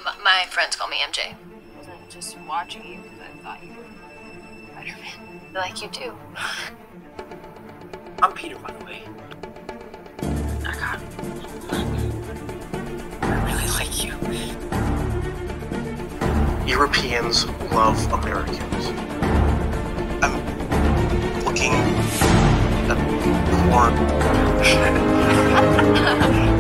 My friends call me MJ. I wasn't just watching you because I thought you were Spider-Man. I like you too. I'm Peter, by the way. I really like you. Europeans love Americans. I'm looking at porn.